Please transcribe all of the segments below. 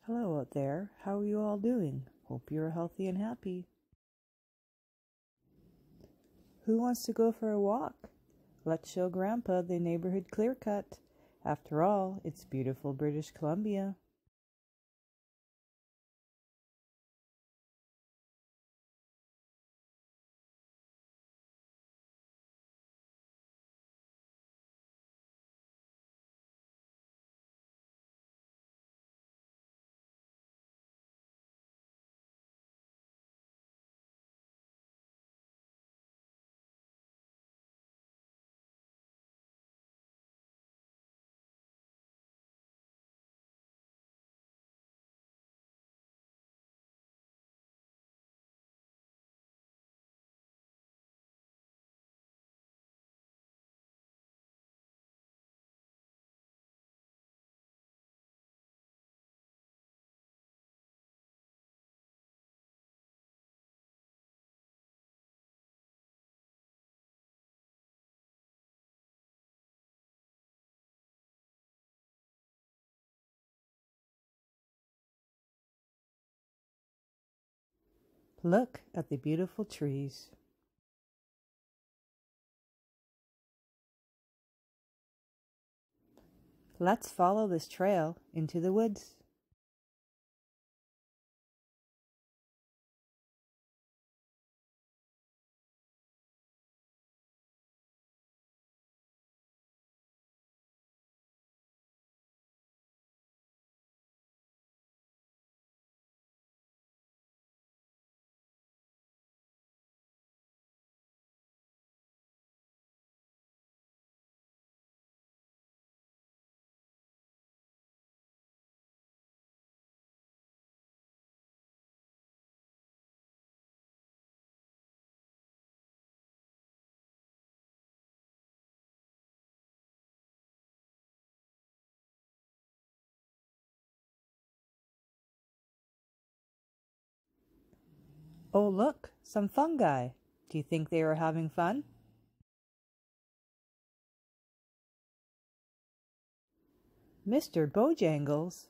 Hello out there. How are you all doing? Hope you're healthy and happy. Who wants to go for a walk? Let's show Grandpa the neighborhood clear cut. After all, it's beautiful British Columbia. Look at the beautiful trees. Let's follow this trail into the woods. Oh, look, some fungi. Do you think they are having fun? Mr. Bojangles.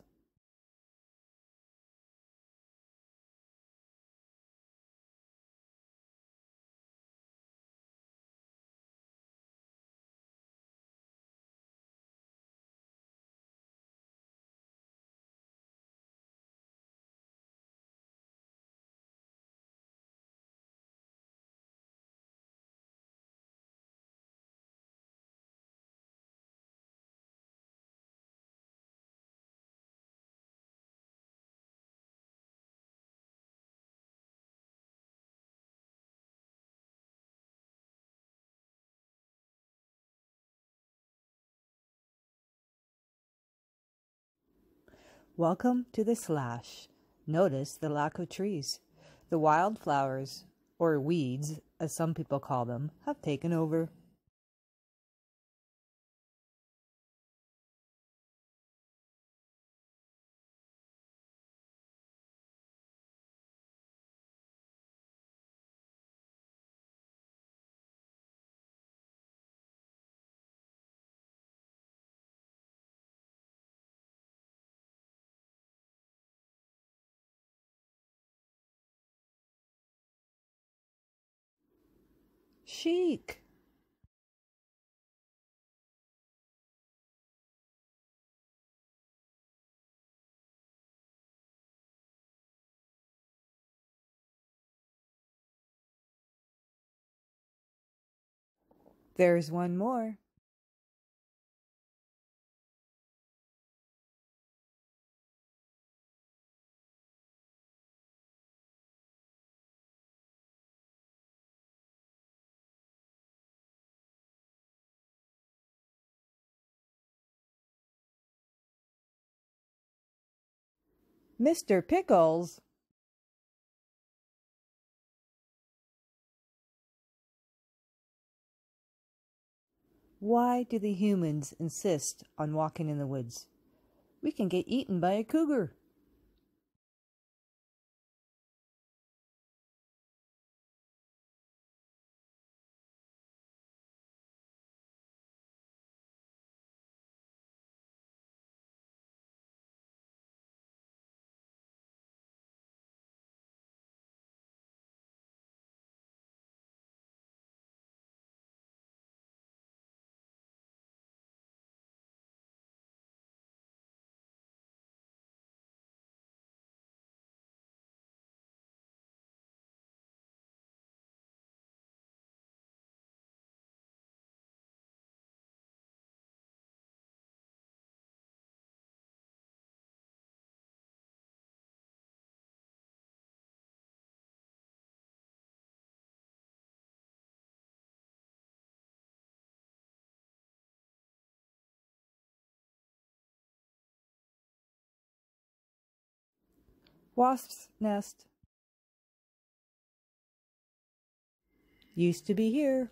Welcome to the slash. Notice the lack of trees. The wildflowers, or weeds, as some people call them, have taken over. Chic! There's one more. Mr. Pickles! Why do the humans insist on walking in the woods? We can get eaten by a cougar. Wasp's nest. Used to be here.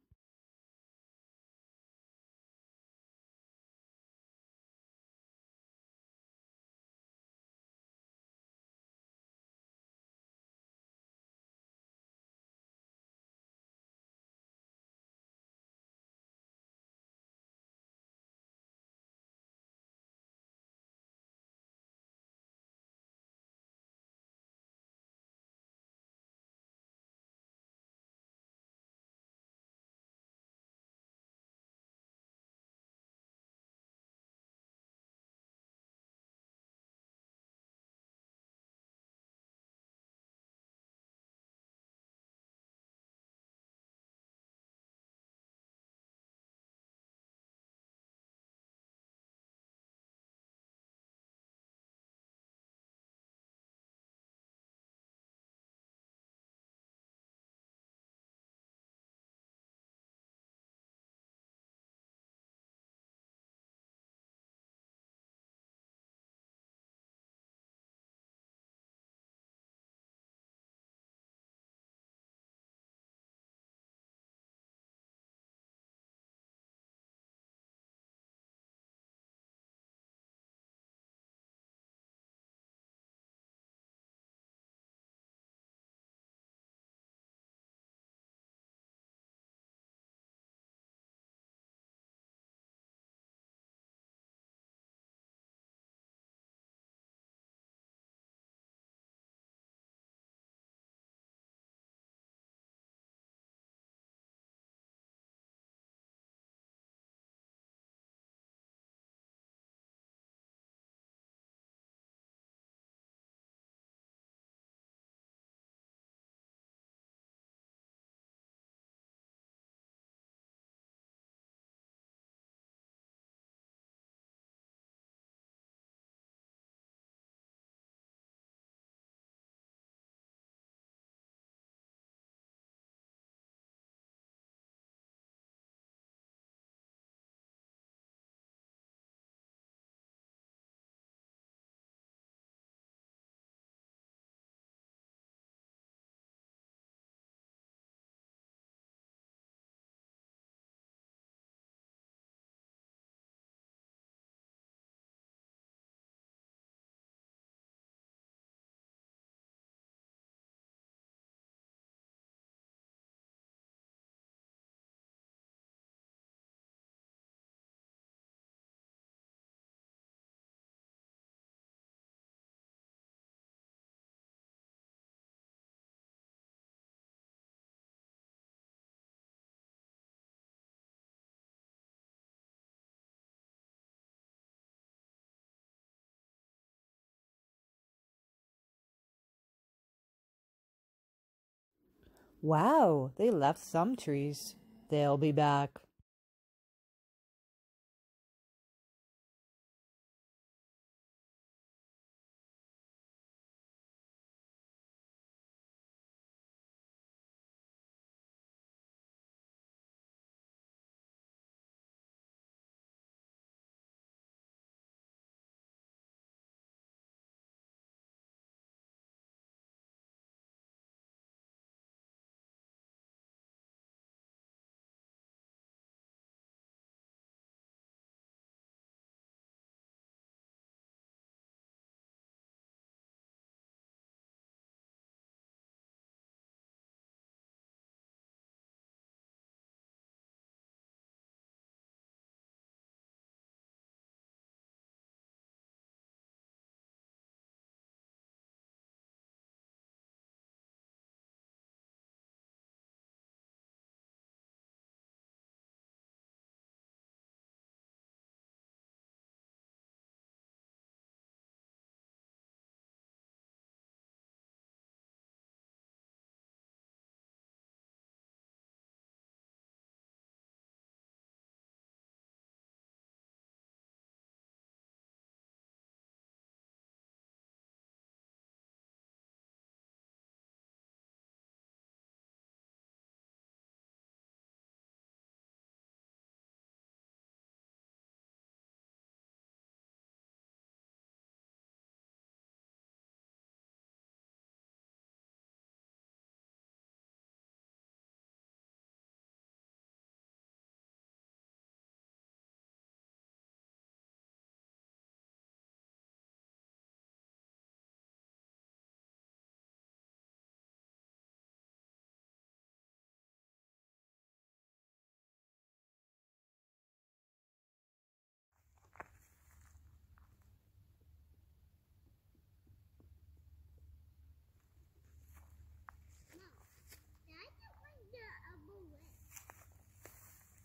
Wow, they left some trees. They'll be back.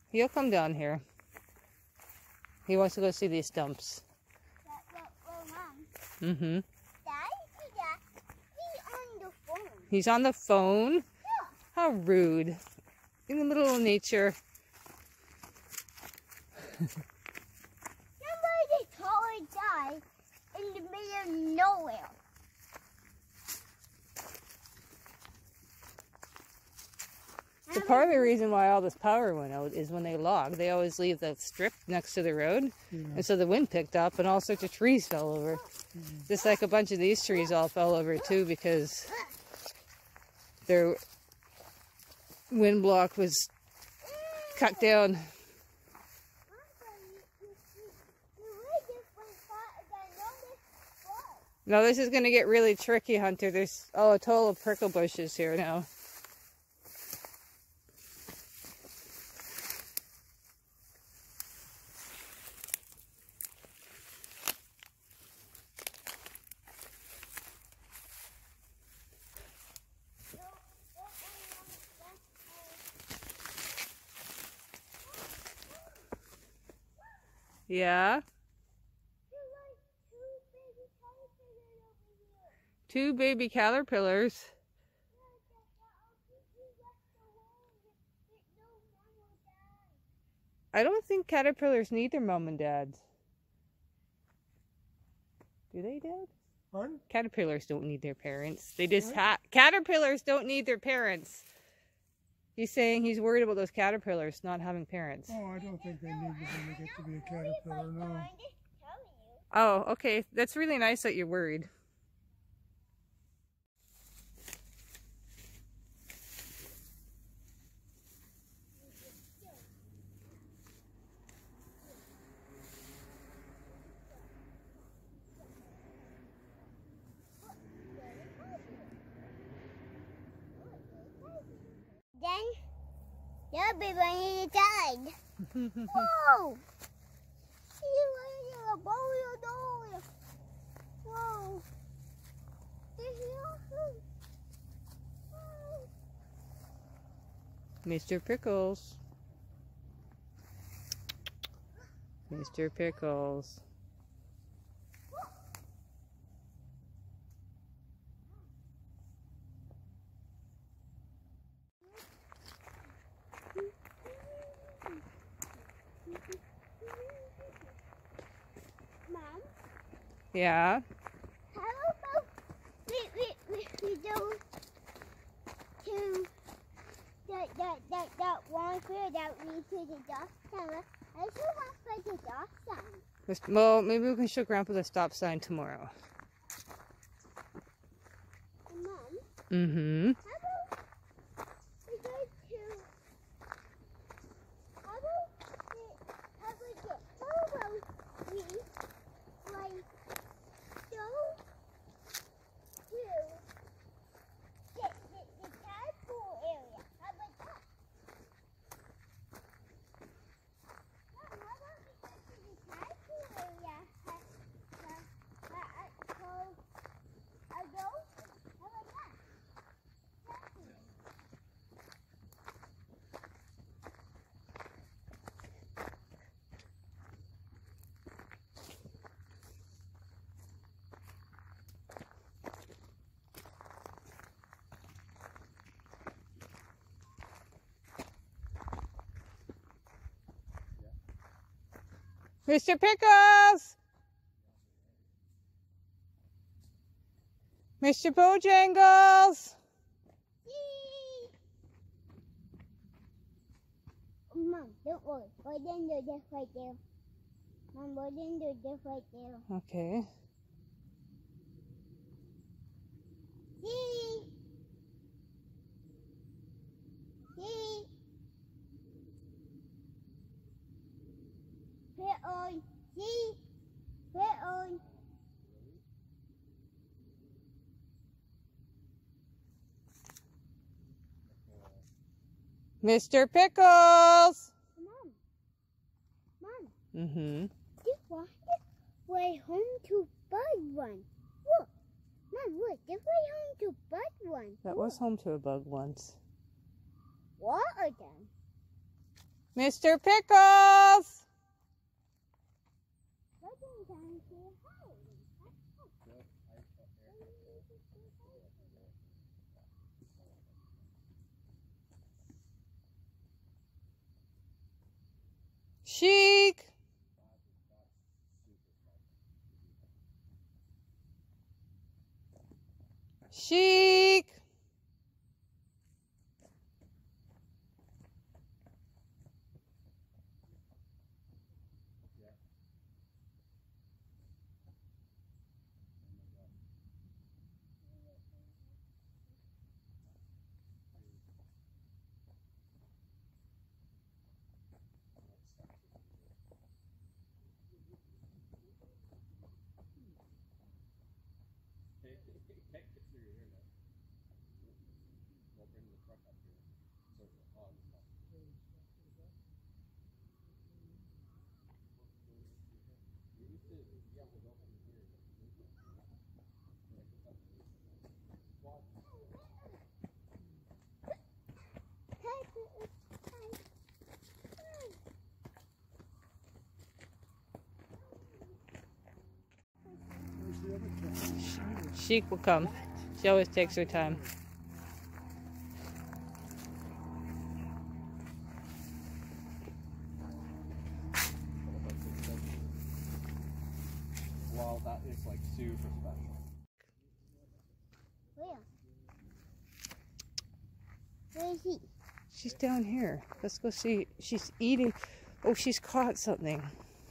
He'll come down here. He wants to go see these stumps. Mom. Mm-hmm. Dad, he's on the phone. He's on the phone? Yeah. How rude. In the middle of nature. Somebody totally died in the middle of nowhere. The part of the reason why all this power went out is when they log. They always leave the strip next to the road. Yeah. And so the wind picked up and all sorts of trees fell over. Mm-hmm. Just like a bunch of these trees all fell over too because their wind block was cut down. No, this is going to get really tricky, Hunter. There's a total of prickle bushes here now. Yeah? Two baby caterpillars. I don't think caterpillars need their mom and dads. Do they, Dad? Pardon? Caterpillars don't need their parents. They just caterpillars don't need their parents. He's saying he's worried about those caterpillars not having parents. Oh, I don't think they need them when they get to be a caterpillar, no. Oh, okay. That's really nice that you're worried. Then the baby when he died. Whoa! Whoa! Mr. Pickles. Mr. Pickles. Mom? Yeah? How about we go to that one field that leads to the dog sign? I just want to the dog sign. Well, maybe we can show Grandpa the stop sign tomorrow. Mom? Mm-hmm. How about we go to... How about we like go to the tadpole area? How about that? Mom, how about we go to the tadpole area? How about that? Mr. Pickles! Mr. Bojangles! Mom, don't worry. Go down to this right there. Mom, go down to this right there. Okay. See? Put on. See? Put on. Mr. Pickles! Mom. Mm-hmm. This one way home to bug one. Look. Mom, look. This way home to bug one. That was home to a bug once. What are them? Mr. Pickles! Chic! Chic! Chic will come. She always takes her time. Well, that is like super special. Where? Where is he? She's down here. Let's go see. She's eating. Oh, she's caught something.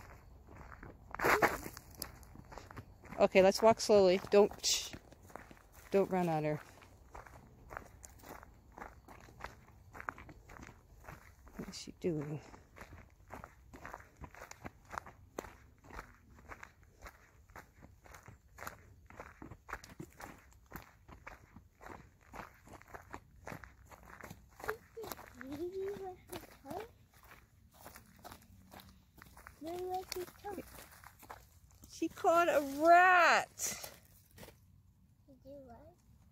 Okay, let's walk slowly. Don't run on her. What is she doing? She caught a rat. Did you what?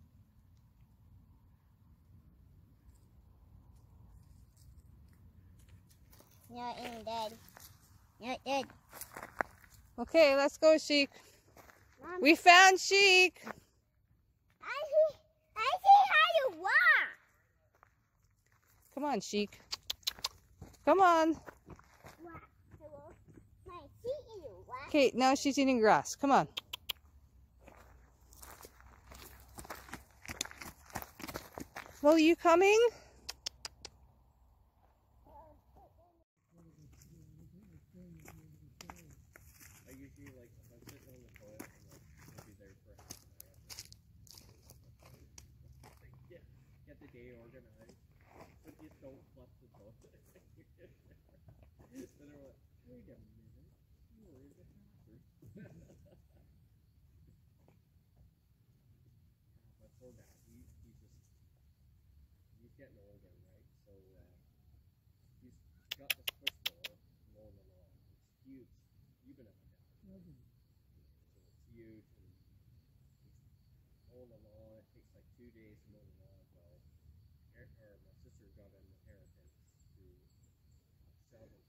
Not in dead. Not dead. Okay, let's go, Chic. Mom, We found Chic. I see how you walk. Come on, Chic. Come on. What? Hello? I see you. What? Okay, now she's eating grass. Come on. Well, you coming? I usually like if I'm sitting on the toilet and like I'll be there for half an hour. Like, get the day organized, but just don't flush the toilet. Then they're like, wait a minute, where is the bathroom? My poor dad, he's getting older, right? So he's got this push blower mowing the lawn. It's huge. You've been up there. So it's huge and he's mowing the lawn. It takes like 2 days to mow the lawn. Well, my sister got an inheritance through seven.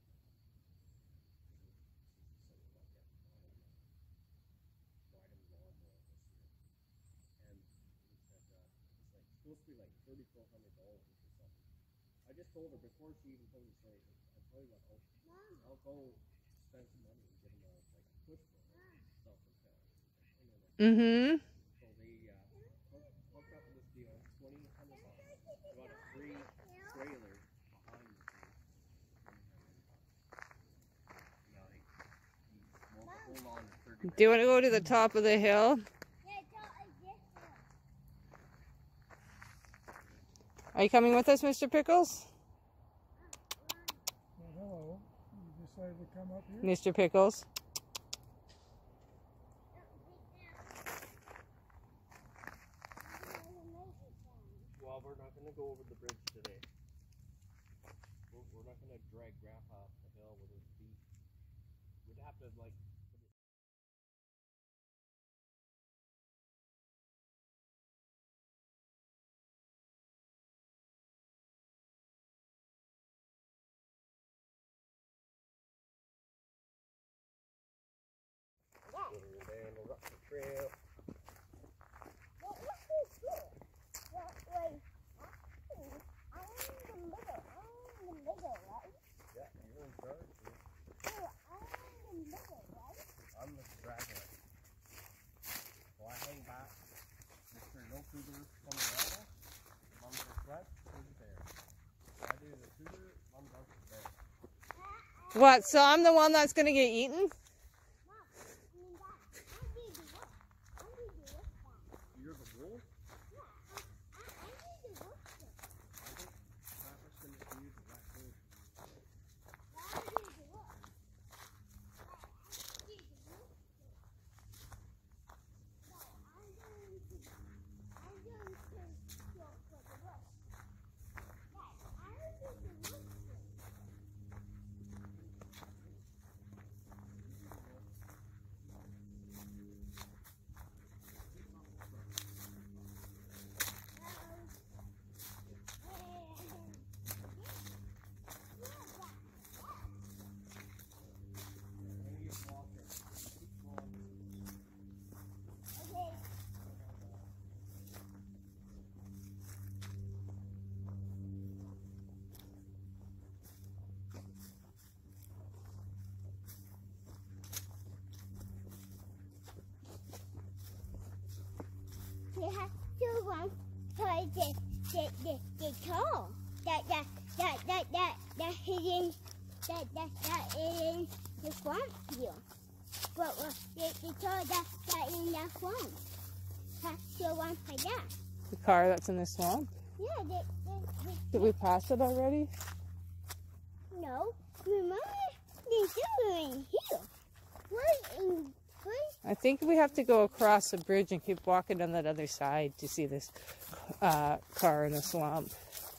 Supposed to be like $3,400 or something. I just told her before she even told me the story. I'll tell you what, I'll go spend some money and get him a like push mower, self-propelled. Mm-hmm. So they hooked up with this deal, $2,800. Got a free trailer behind the thing. Yeah, like he mowed the whole lawn in 30 minutes. Do you want to go to the top of the hill? Are you coming with us, Mr. Pickles? Well, hello. You decided to come up here? Mr. Pickles. Well, we're not going to go over the bridge today. We're not going to drag Grandpa up the hill with his feet. We'd have to, like, trail. What was this for? Well, wait, actually, I'm in the middle. Right? Yeah, you're in charge. Oh, I'm in the middle, right? I'm the straggler. So I hang back. Make sure no cougars come around us. Mom does front, who's there? I do the cougar, mom does the bear. What? So I'm the one that's gonna get eaten? Mom, I mean, Dad, I need to look. I need to look back. You're the wolf? Yeah, I need to look back. I think Papa's going to use the black gold. I need to look. I need to look. No, I'm going to go for the look. Dad, I need to look. We have to run for the toe that is in the front here. But the toe that in the front. Have to run for that. The car that's in the swamp? Yeah, Did we pass it already? no. Remember, they're in here. Where's I think we have to go across the bridge and keep walking on that other side to see this car in the swamp.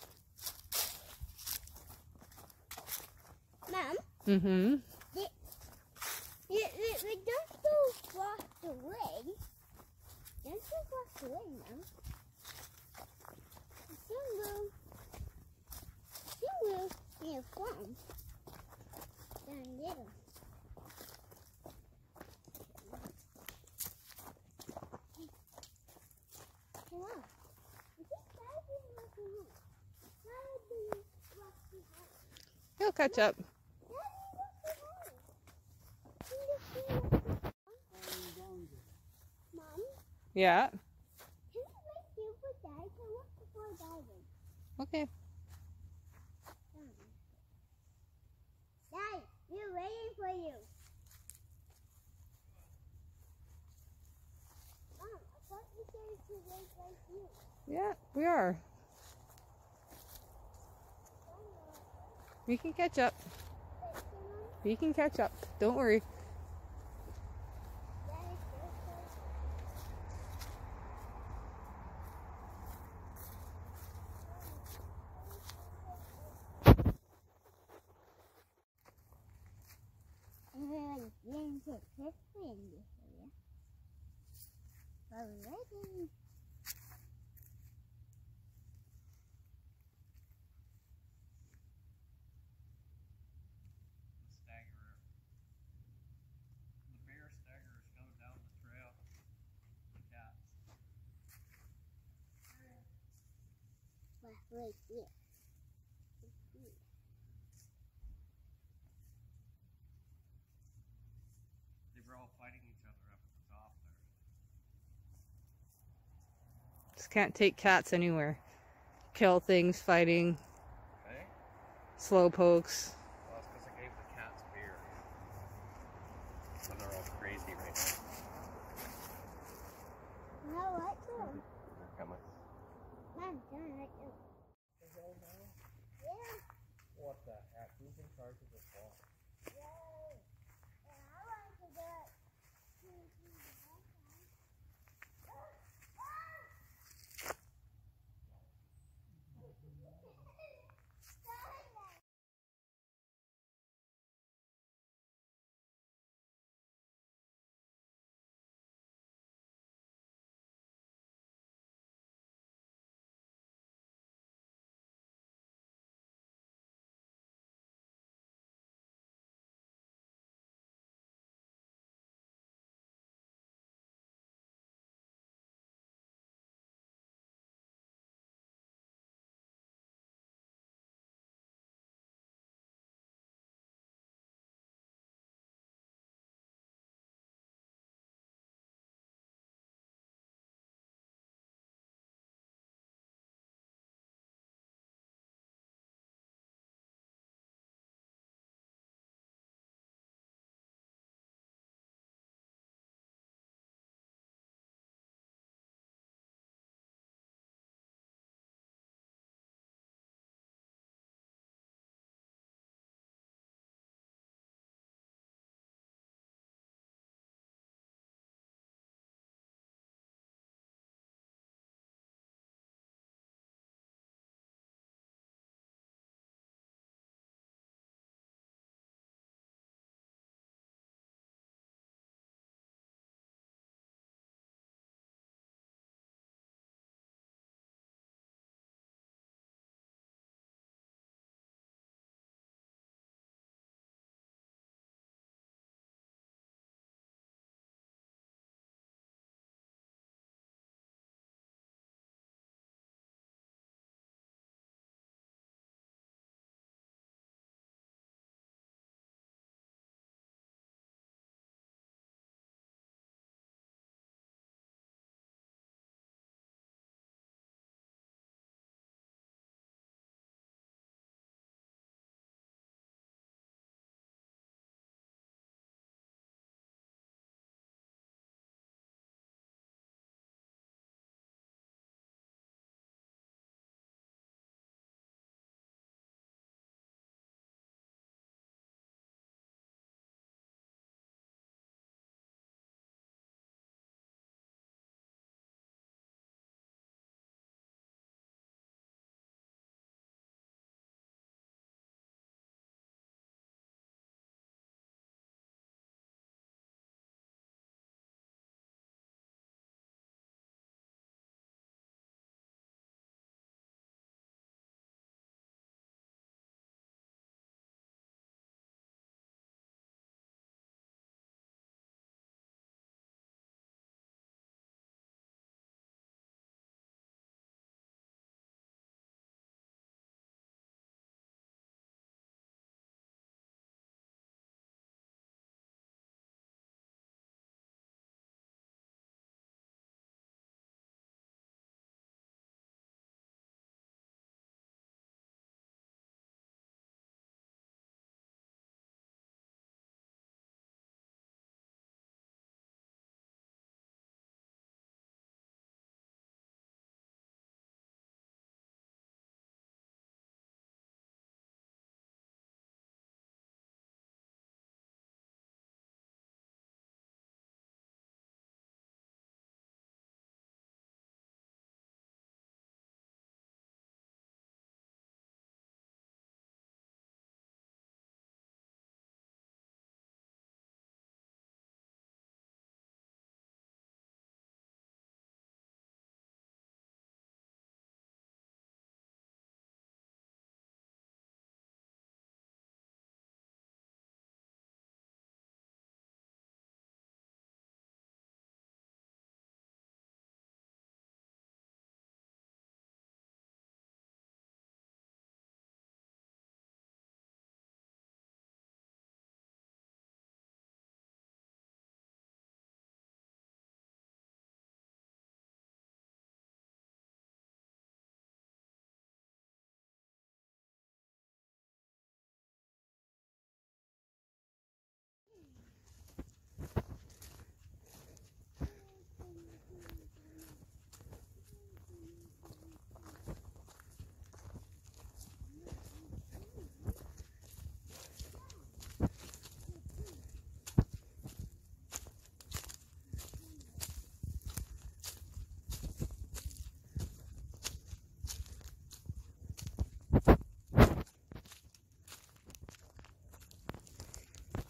Mom? Mm-hmm. We don't go across the way. Don't go across the way, Mom. Somewhere in the farm. Down there. Come on. I think Daddy's looking home. Daddy, what's behind? He'll catch up. Mom, Yeah. can you wait here for Dad? I want before diving. Okay. Dad, we're waiting for you. Mom, I thought you said to wait right here. Yeah, we are. We can catch up. We can catch up. Don't worry. Staggerer. The bear staggerers go down the trail. The cats. Wait, yeah. They were all fighting each other up at the top there. Just can't take cats anywhere. Kill things, fighting, Okay? slow pokes. Well, that's because I gave the cats beer. So they're all crazy right now. No, what? They're coming. Mom, don't let go. Yeah. What the heck? Who's in charge of this ball?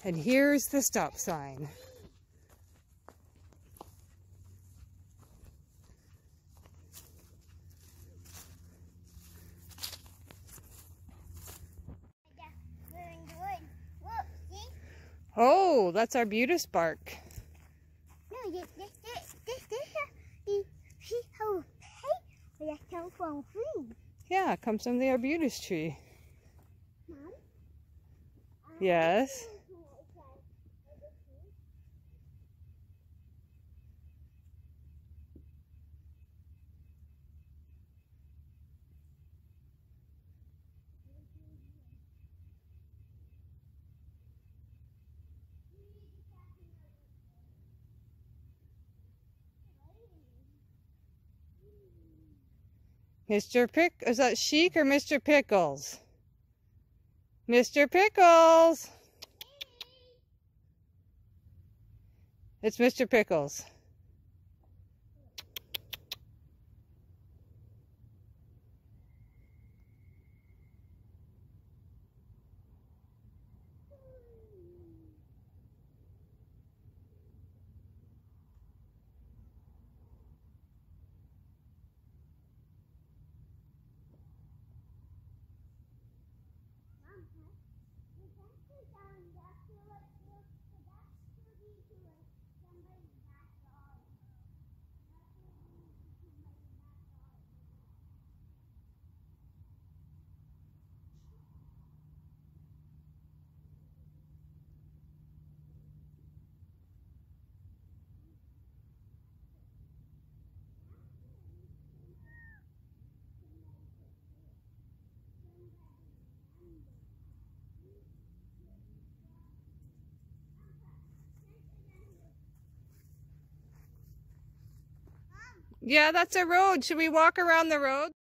And here's the stop sign. Look, see? Oh, that's our Arbutus bark. No, this, see how hey, that comes from free. Yeah, it comes from the Arbutus tree. Mom? Yes. Mr. Is that Chic or Mr. Pickles? Mr. Pickles! It's Mr. Pickles. Yeah, that's a road. Should we walk around the road?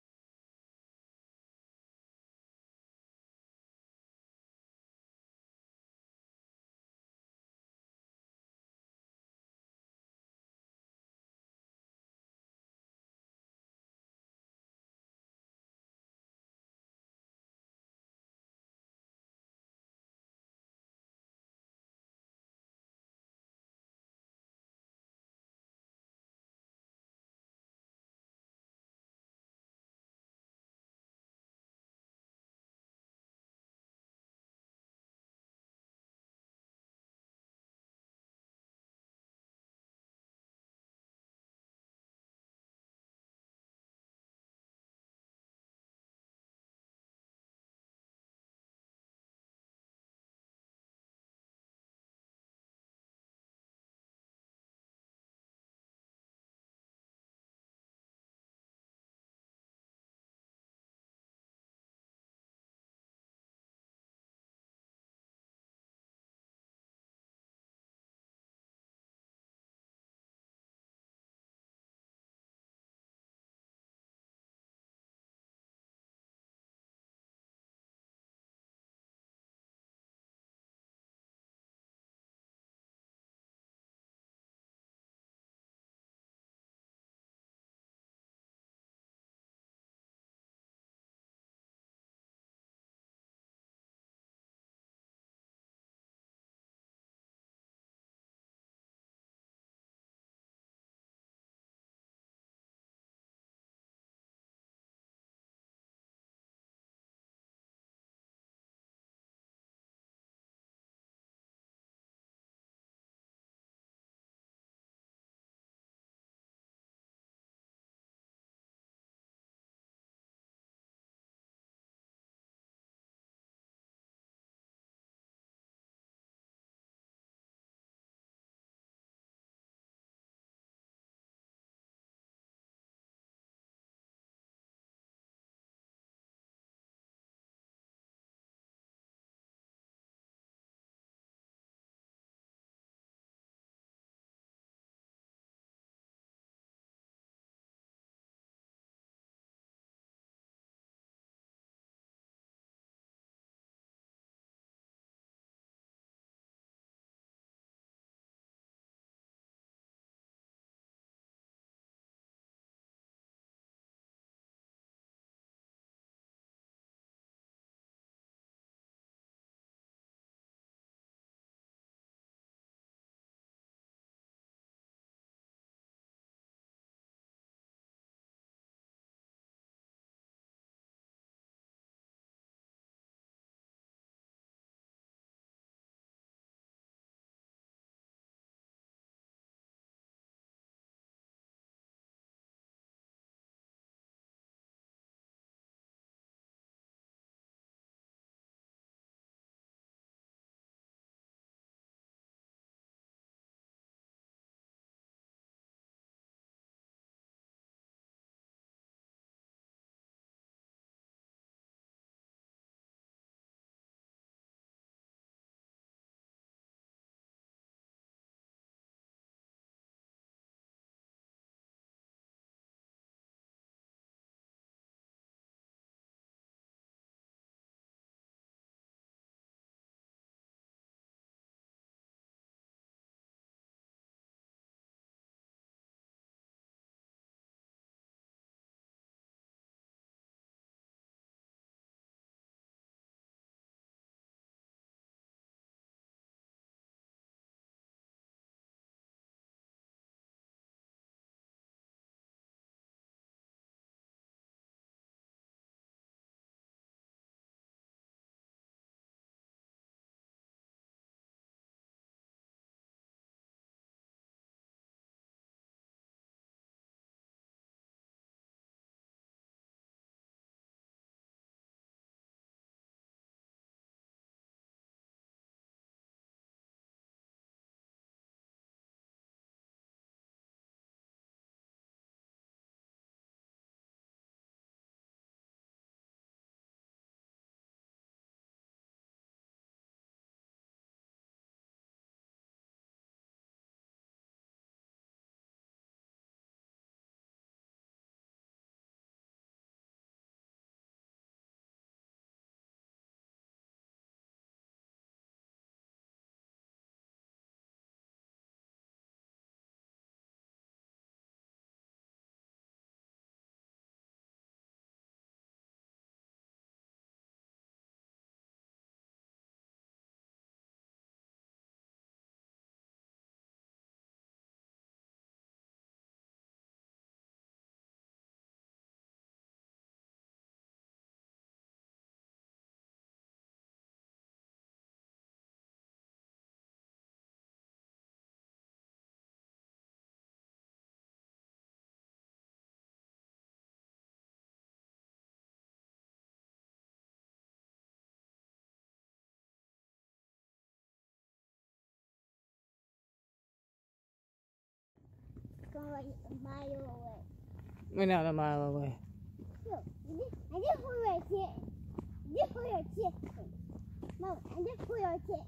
like a mile away. We're not a mile away. Look, I just put a kitten. I just put a kitten. Mom, I just put a kitten.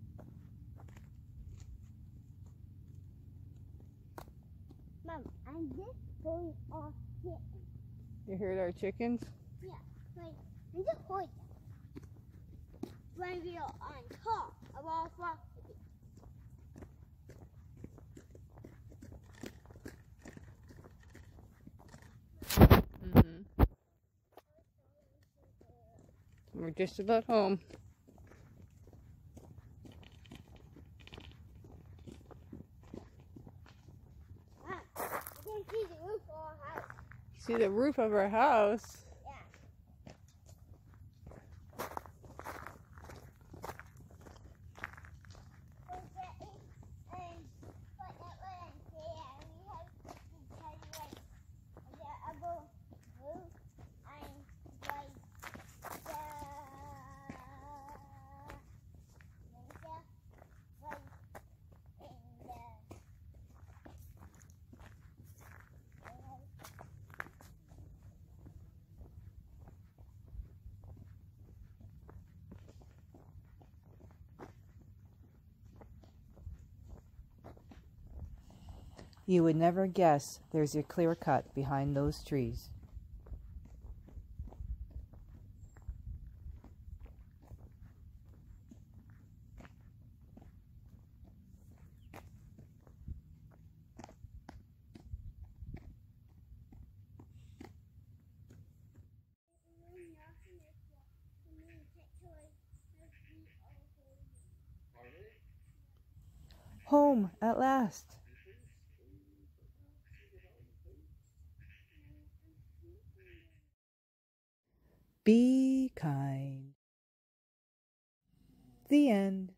Mom, I just put a kitten. You heard our chickens? Yeah, like, I just put them. When we are on top of our property. We're just about home. Mom, I can see the roof of our house. You see the roof of our house? You would never guess there's a clear cut behind those trees. Home at last. Be kind. The end.